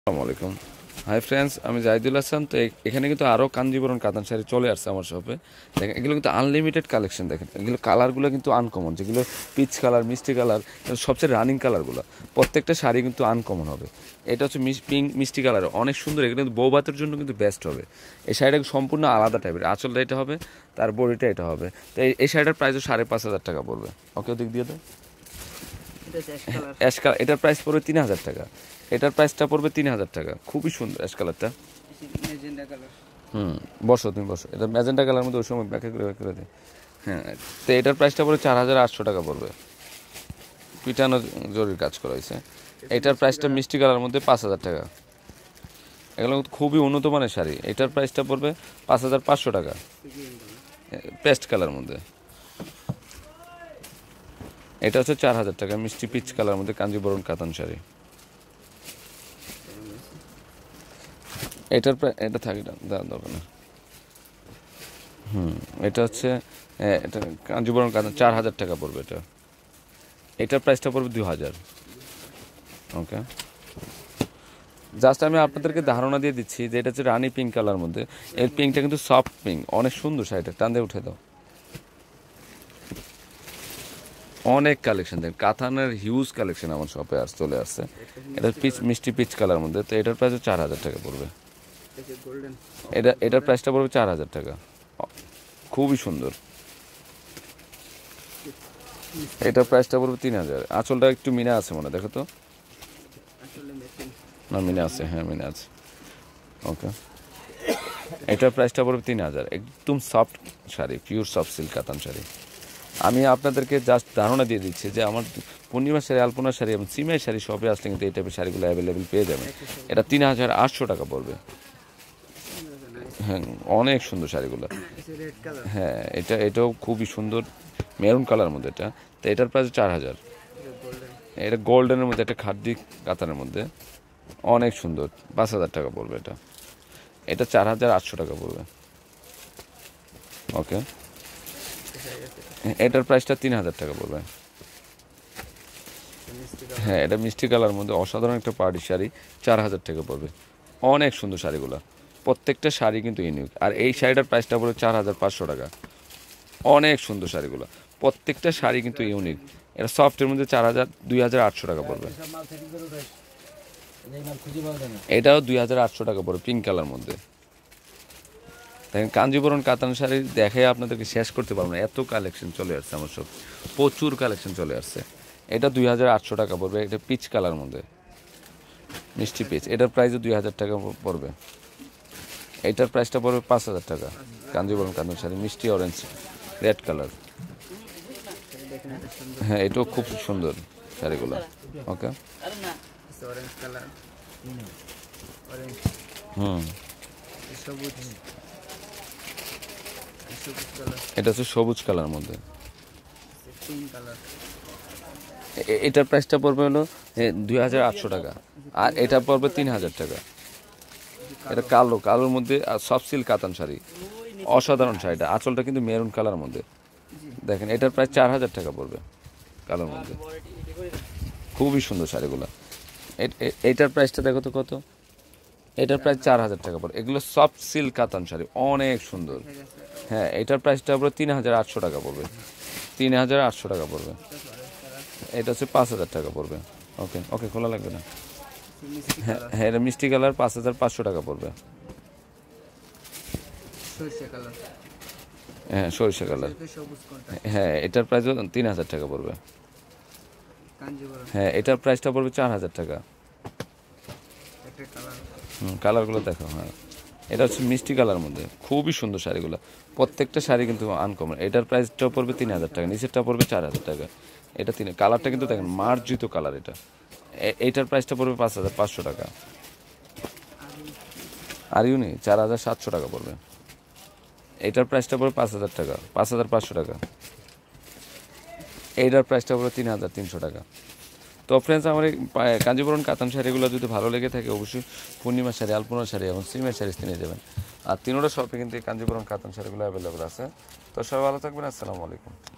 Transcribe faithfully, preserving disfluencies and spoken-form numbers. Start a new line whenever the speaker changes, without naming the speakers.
আসসালামু আলাইকুম। Hi friends, আমি জাহিদুল হাসান। তো এখানে কিন্তু আরও কাঞ্জিবরম কাতান শাড়ি চলে আসছে আমার শপে। দেখেন, এগুলো কিন্তু আনলিমিটেড কালেকশন। দেখেন, এগুলো কালারগুলো কিন্তু আনকমন, যেগুলো পিচ কালার, মিষ্টি কালার, সবচেয়ে রানিং কালারগুলো। প্রত্যেকটা শাড়ি কিন্তু আনকমন হবে। এটা হচ্ছে পিঙ্ক মিষ্টি কালার, অনেক সুন্দর। এগুলো কিন্তু বৌভাতের জন্য কিন্তু বেস্ট হবে। এই শাড়িটা সম্পূর্ণ আলাদা টাইপের। আঁচলটা এটা হবে, তার বডিটা এটা হবে। তো এই শাড়িটার প্রাইসও সাড়ে পাঁচ হাজার টাকা পড়বে। ওকে, ওদিক দিয়ে তো অ্যাশ কালার, এটার প্রাইস পড়বে তিন হাজার টাকা। এটার প্রাইসটা পড়বে তিন হাজার টাকা। খুবই সুন্দর অ্যাশ কালারটা। হুম, বসো তুমি বসো। এটা ম্যাজেন্টা কালার মধ্যে ওই সময় ব্যাখ্যা করে ব্যাখ্যা করে দিই। হ্যাঁ, তো এটার প্রাইসটা পড়বে চার হাজার আটশো টাকা পড়বে। পিটানো জরির কাজ করা হয়েছে। এটার প্রাইসটা মিষ্টি কালার মধ্যে পাঁচ হাজার টাকা। এগুলো খুবই উন্নত মানের শাড়ি। এটার প্রাইসটা পড়বে পাঁচ হাজার পাঁচশো টাকা, পেস্ট কালার মধ্যে। এটা হচ্ছে চার হাজার টাকা, মিষ্টি পিচ কালার মধ্যে কাঞ্জিবরম কাতান শাড়ি। এটার এটা থাকে দেওয়ার দরকার না। হুম, এটা হচ্ছে এটা কাঞ্জিবরম কাতান, চার হাজার টাকা পড়বে এটা। এটার প্রাইসটা পড়বে দুই হাজার। ওকে, জাস্ট আমি আপনাদেরকে ধারণা দিয়ে দিচ্ছি যে এটা হচ্ছে রানি পিঙ্ক কালার মধ্যে। এর পিঙ্কটা কিন্তু সফট পিঙ্ক, অনেক সুন্দর শাড়িটা। টান দিয়ে উঠে দাও। অনেক কালেকশন দেন, কাতানের হিউজ কালেকশন আমার শপে আস চলে আসছে। এটা পিচ মিষ্টি পিচ কালার মধ্যে। তো এটার প্রাইস চার হাজার টাকা পড়বে। এটা এটার প্রাইসটা পড়বে চার হাজার টাকা। খুবই সুন্দর। এটার প্রাইসটা পড়বে তিন হাজার। আঁচলটা একটু মিনা আছে মনে, দেখো তো। না, মিনা আছে, হ্যাঁ মিনা আছে। ওকে, এটার প্রাইসটা পড়বে তিন হাজার। একদম soft sari, pure soft silk katan sari. আমি আপনাদেরকে জাস্ট ধারণা দিয়ে দিচ্ছি যে আমার পূর্ণিমা শাড়ি, আলপনা শাড়ি এবং সিমাই শাড়ি সবে আসলে কিন্তু এই টাইপের শাড়িগুলো অ্যাভেলেবেল পেয়ে যাবেন। এটা তিন হাজার আটশো টাকা পড়বে। হ্যাঁ, অনেক সুন্দর শাড়িগুলো। হ্যাঁ, এটা এটাও খুবই সুন্দর, মেরুন কালার মধ্যে এটা। তো এটার প্রাইস চার হাজার। এটা গোল্ডেনের মধ্যে, একটা খাদ্দি কাতানের মধ্যে, অনেক সুন্দর। পাঁচ হাজার টাকা পড়বে এটা। এটা চার হাজার আটশো টাকা পড়বে। ওকে, এটার প্রাইসটা তিন হাজার টাকা পড়বে। হ্যাঁ, এটা মিষ্টি কালার মধ্যে অসাধারণ একটা পার্টি শাড়ি, চার হাজার টাকা পড়বে। অনেক সুন্দর শাড়িগুলো, প্রত্যেকটা শাড়ি কিন্তু ইউনিক। আর এই শাড়িটার প্রাইসটা পড়বে চার হাজার পাঁচশো টাকা। অনেক সুন্দর শাড়িগুলো, প্রত্যেকটা শাড়ি কিন্তু ইউনিক। এটা সফটের মধ্যে চার হাজার দুই হাজার আটশো টাকা পড়বে। এটাও দুই হাজার আটশো টাকা পড়বে, পিঙ্ক কালার মধ্যে। দেখেন, কাঞ্জিবরম কাতান শাড়ি দেখে আপনাদেরকে শেষ করতে পারবো না, এত কালেকশন চলে আসছে আমার সব, প্রচুর কালেকশন চলে আসছে। এটা দুই হাজার আটশো টাকা পড়বে। এটা পিচ কালার মধ্যে, মিষ্টি পিচ। এটার প্রাইসও দুই হাজার টাকা পড়বে। এটার প্রাইসটা পড়বে পাঁচ হাজার টাকা। কাঞ্জিবরম কাতান শাড়ি, মিষ্টি অরেঞ্জ রেড কালার। হ্যাঁ, এটাও খুব সুন্দর শাড়িগুলো। ওকে, হুম, এটা হচ্ছে সবুজ কালার মধ্যে। এটার প্রাইসটা পড়বে হলো দুই হাজার আটশো টাকা। আর এটা পড়বে তিন হাজার টাকা। এটা কালো, কালোর মধ্যে সফট সিল্ক কাতান শাড়ি, অসাধারণ শাড়িটা। আঁচলটা কিন্তু মেরুন কালার মধ্যে। দেখেন, এটার প্রায় চার হাজার টাকা পড়বে, কালোর মধ্যে। খুবই সুন্দর শাড়িগুলো। এটার প্রাইসটা দেখো তো কত। এটার প্রাইস চার হাজার টাকা পড়ে। এগুলো সফট সিল্ক কাতান শাড়ি, অনেক সুন্দর। হ্যাঁ, এটার প্রাইসটা পড়বে তিন হাজার আটশো টাকা পড়বে। তিন হাজার আটশো টাকা পড়বে। এটা হচ্ছে পাঁচ হাজার টাকা পড়বে। ওকে ওকে, খোলা লাগবে না। হ্যাঁ হ্যাঁ, এটা মিষ্টি কালার, পাঁচ হাজার পাঁচশো টাকা পড়বে। হ্যাঁ, সরিষা কালার। হ্যাঁ, এটার প্রাইসও তিন হাজার টাকা পড়বে। হ্যাঁ, এটার প্রাইসটা পড়বে চার হাজার টাকা। হুম, কালারগুলো দেখো। হ্যাঁ, এটা হচ্ছে মিষ্টি কালার মধ্যে, খুবই সুন্দর শাড়িগুলো। প্রত্যেকটা শাড়ি কিন্তু আনকমন। এটার প্রাইসটা পড়বে তিন হাজার টাকা, নিচেরটা পড়বে চার হাজার টাকা। এটা তিন, কালারটা কিন্তু দেখেন মার্জিত কালার। এটা এইটার প্রাইসটা পড়বে পাঁচ হাজার পাঁচশো টাকা। আর ইউনি চার হাজার সাতশো টাকা পড়বে। এইটার প্রাইসটা পড়বে পাঁচ হাজার টাকা, পাঁচ হাজার পাঁচশো টাকা। এইটার প্রাইসটা পড়বে তিন হাজার তিনশো টাকা। তো ফ্রেন্ডস, আমার এই কাঞ্জিবরম কাতান শাড়িগুলো যদি ভালো লেগে থাকে, অবশ্যই পূর্ণিমা শাড়ি, আলপনা শাড়ি এবং সিমের শাড়ি কিনে যাবেন। আর তিনোটা শপে কিন্তু এই কাঞ্জিবরম কাতান শাড়িগুলো অ্যাভেলেবেল আছে। তো সবাই ভালো থাকবেন। আসসালামু আলাইকুম।